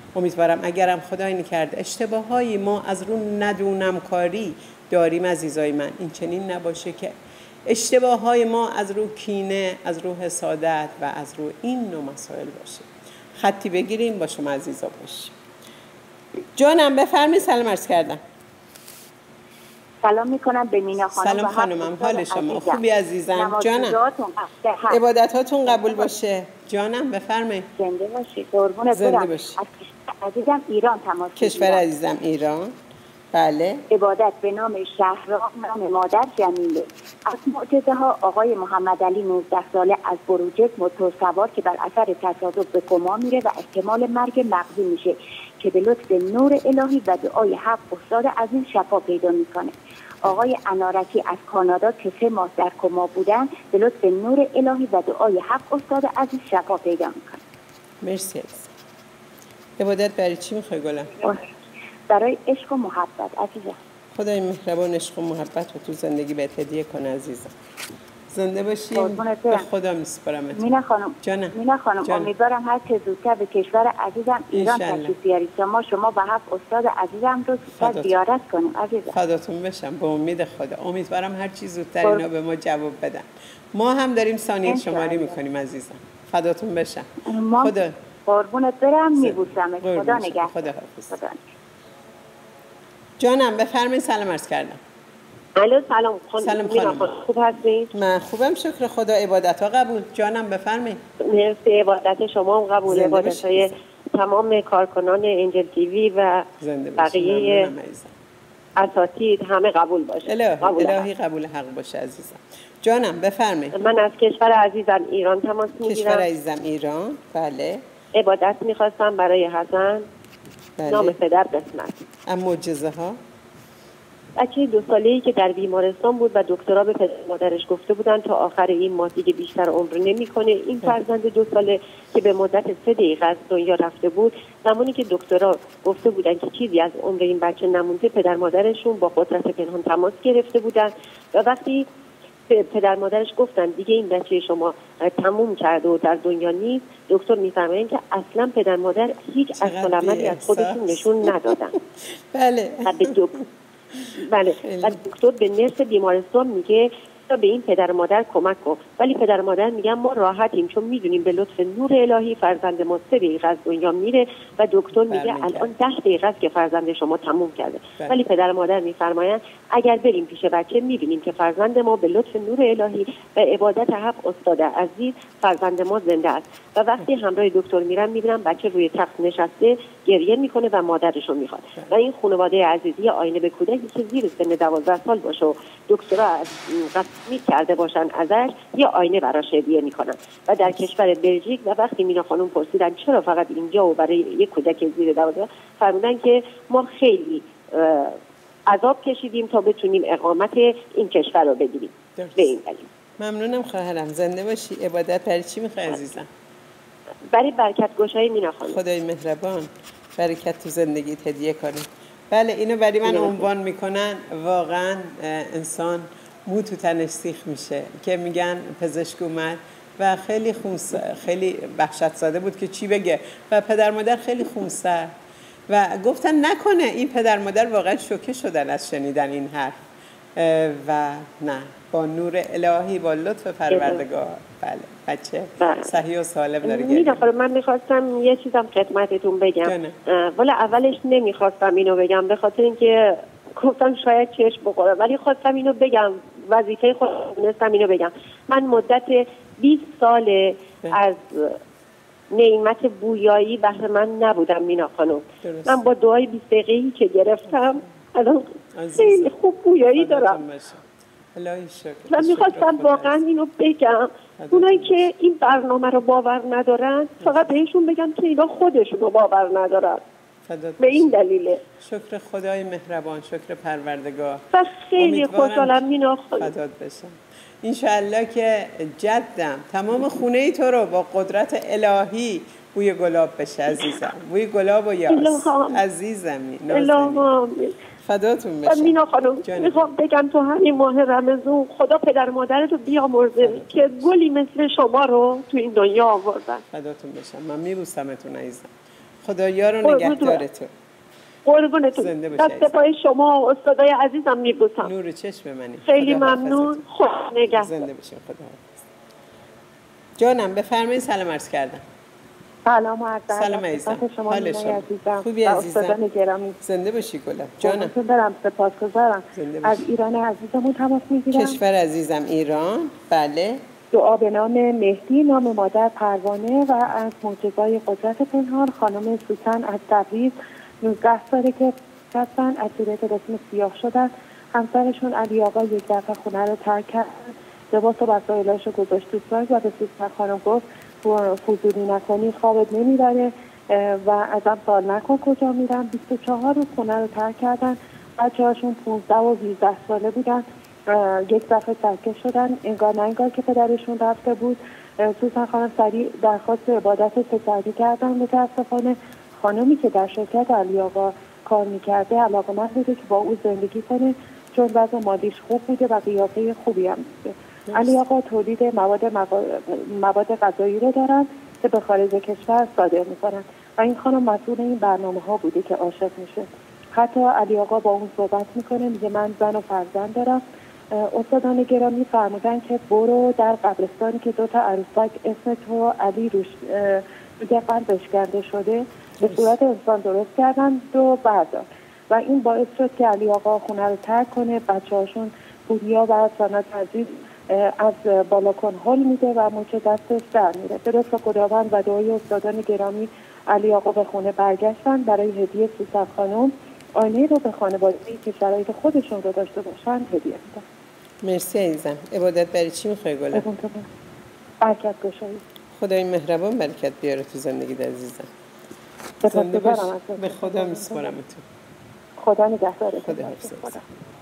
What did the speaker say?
امیدوارم اگرم خدای نکرده اشتباهایی ما از رو ندونم کاری داریم عزیزای من، این چنین نباشه که اشتباههای ما از رو کینه، از رو حسادت و از رو این نوع مسائل باشه. خطی بگیریم با شما عزیزا باشیم. جانم بفرمایید. سلام عرض کردم. سلام میکنم به مینا خانم. سلام خانمم، حال شما خوبی عزیزم؟ جانم عبادتاتون قبول باشه. جانم بفرمایید. زنده باشی قربونت زنده برم. باشی. عزیزم ایران تماس کشور عزیزم ایران. بله. عبادت به نام شهرام، نام مادر جمیله. از معجزه ها آقای محمد علی 19 ساله از بروجرد موتور سوار که بر اثر تصادف به کما میره و احتمال مرگ مغزی میشه که به لطف نور الهی و دعای حق استاد عزیز شفا پیدا میکنه. آقای انارکی از کانادا که 3 ماه در کما بودن به لطف نور الهی و دعای حق استاد عزیز شفا پیدا میکنه. مرسی. عبادت برای چی میخوای گلم؟ برای عشق و محبت عزیزم. خدای مهربان عشق و محبت رو تو زندگی بهت هدیه کنه عزیزم. زنده باشیم. به خدا میسپارمت. مینا خانم جانم. مینا خانم امیدوارم هر چه زودتر به کشور عزیزم ایران تشریف بیارید تا شما و هفت استاد عزیزم رو زیارت کنیم عزیزم. فداتون بشم. به امید خدا امیدوارم هر چی زودتر اینا به ما جواب بدن. ما هم داریم ثانیه شماری میکنیم عزیزم. فداتون بشم. خدا قربونت برم. میبوسم. خدا نگهدار. خدا حافظ. جانم بفرمایید. سلام عرض کردم. الو سلام خانم. خوب هستید؟ من خوبم شکر خدا. عبادت ها قبول. جانم بفرمایید. مرسی. عبادت شما هم قبول. عبادت های تمام کارکنان انجل تیوی و بقیه اساتید همه قبول باشه. الهی قبول حق باشه عزیزم. جانم بفرمایید. من از کشور عزیزم ایران تماس میگیرم. کشور عزیزم ایران. بله. عبادت میخواستم برای حسن. بله. نام پدر قسمت. معجزه ها. بچه 2 ساله‌ای که در بیمارستان بود و دکترها به پدر مادرش گفته بودن تا آخر این ماه دیگه بیشتر عمر نمیکنه. این فرزند 2 ساله که به مدت 3 دقیقه از دنیا رفته بود، زمانی که دکترها گفته بودن که چیزی از عمر این بچه نمونده، پدر مادرشون با قدرت پنهان تماس گرفته بودن و وقتی پدر مادرش گفتن دیگه این بچه شما تموم کرده و در دنیا نیست، دکتر میفرمایند که اصلا پدر مادر هیچ عکس‌العملی از خودشون نشون ندادن. بله. بله. و دکتر به نرس بیمارستان میگه به این پدر مادر کمک کن، ولی پدر مادر میگن ما راحتیم چون میدونیم به لطف نور الهی فرزند ما 3 دقیقه از دنیا میره و دکتر میگه الان 10 دقیقه است که فرزند شما تموم کرده. ولی پدر مادر میفرمایند اگر بریم پیش بچه میبینیم که فرزند ما به لطف نور الهی و عبادت حق استاد عزیز فرزند ما زنده است و وقتی همراه دکتر میرن میبینن بچه روی تخت نشسته گریه میکنه و مادرش رو میخواد و این خانواده عزیزی آینه به کودکی که زیر سن 12 سال باشه و دکترها کرده باشن ازش یه آینه براش هدیه میکنن و در کشور بلژیک و وقتی مینا خانم پرسیدن چرا فقط اینجا و برای یه کودک زیر 12 فرمودن که ما خیلی عذاب کشیدیم تا بتونیم اقامت این کشور رو بگیریم. به این دلیل. ممنونم خواهرم. زنده باشی. عبادت برای چی میخوای عزیزم؟ برای برکت گشایی مینا خانم. خدای مهربان برکت تو زندگیت هدیه کنه. بله اینو برای من عنوان میکنن. واقعا انسان مو تو تنش سیخ میشه که میگن پزشک اومد و خیلی وحشت زده بود که چی بگه و پدر مادر خیلی خونسر و گفتن نکنه این پدر مادر واقعا شوکه شدن از شنیدن این حرف و نه با نور الهی با لطف پروردگار بله بچه صحیح و سالم داره گریه. من میخواستم یه چیزم خدمتتون بگم ولی اولش نمیخواستم اینو بگم به خاطر اینکه گفتم شاید چشم بخوره ولی خواستم اینو بگم وظیفه خودم دونستم اینو بگم. من مدت 20 سال از نعمت بویایی بهره من نبودم مینا خانم. من با دعای 20 دقیقه‌ای که گرفتم الان خیلی خوب بویایی دارم. من میخواستم واقعا اینو بگم اونایی که این برنامه رو باور ندارن فقط بهشون بگم که اینا خودشون رو باور ندارن. به این دلیله. شکر خدای مهربان، شکر پروردگار. و خیلی خوشحالم مینا خانم. فدات بشم. انشاءالله که جدم تمام خونه تو رو با قدرت الهی بوی گلاب بشه عزیزم. بوی گلاب و یاس عزیزمی نازنین. فداتون بشم. مینا خانم میخوام بگم تو همین ماه رمضان خدا پدر مادرتو بیامرزه که گلی مثل شما رو تو این دنیا آوردن. فداتون بشم. من میبوسمتون عزیزم. خدا یار و نگهدار تو. قربونتون. دست پای شما و استادای عزیزم میبوسم. نور چشم منی. خیلی ممنون. خدا نگهدار. زنده باشین. خدا حافظ. جانم بفرمایید. سلام عرض کردم. سلام عرض سلام عزیزم. حال شما خوبی عزیزم؟ استادان گرامی زنده باشی گلم. جانم. برم سپاسگزارم. از ایران عزیزمون تماس میگیرم. کشور عزیزم ایران. بله. دعا به نام مهدی، نام مادر پروانه و از معجزه‌های قدرت پنهان خانم سوسن از تبریز 19 ساله که هستن، از زیر طلسم سیاه شدن. همسرشون علی آقا یک دفعه خونه رو ترک کرد، لباس و وسایلش رو گذاشت تو سایت و به سوسن خانم گفت فضولی نکنی خوابت نمیبره و ازم سوال نکن کجا میرم. 24 روز خونه رو ترک کردن. بچه هاشون 15 و 18 ساله بودن. یک دفعه سرکش شدن، انگار نه انگار که پدرشون رفته بود. سوسن خانم سریع درخواست عبادت پسری کردن. متاسفانه خانمی که در شرکت علی آقا کار میکرده علاقه‌مند بوده که با او زندگی کنه، چون وضع مادیش خوب بوده و قیافه خوبی هم بوده. علی آقا تولید مواد غذایی رو دارن که به خارج کشور صادر میکنن و این خانم مسئول این برنامه ها بوده که عاشق میشه. حتی علی آقا با اون صحبت میکنه، میگه من زن و فرزند دارم. استادان گرامی فرمودن که برو در قبرستانی که 2 تا عروسک اسم تو علی روش دیگه قلب بشکنده شده به صورت انسان درست کردن و بردار و این باعث شد که علی آقا خونه رو ترک کنه. بچه هاشون پوریا و سانات عزیز از بالاکن هل میده و مچ دستش در میره. درست خداوند و دعای استادان گرامی علی آقا به خونه برگشتن. برای هدیه سوسن خانم آینه رو به خانواده‌ای که شرایط خودشون رو داشته باشن هدیه میدن. مرسی عزیزم. عبادت برای چی میخوای گلم؟ برکت گشایی. خدای مهربان برکت بیاره تو زندگیت عزیزم. به خدا میسپارم تو. خدا نگهدارت. خدا حافظ.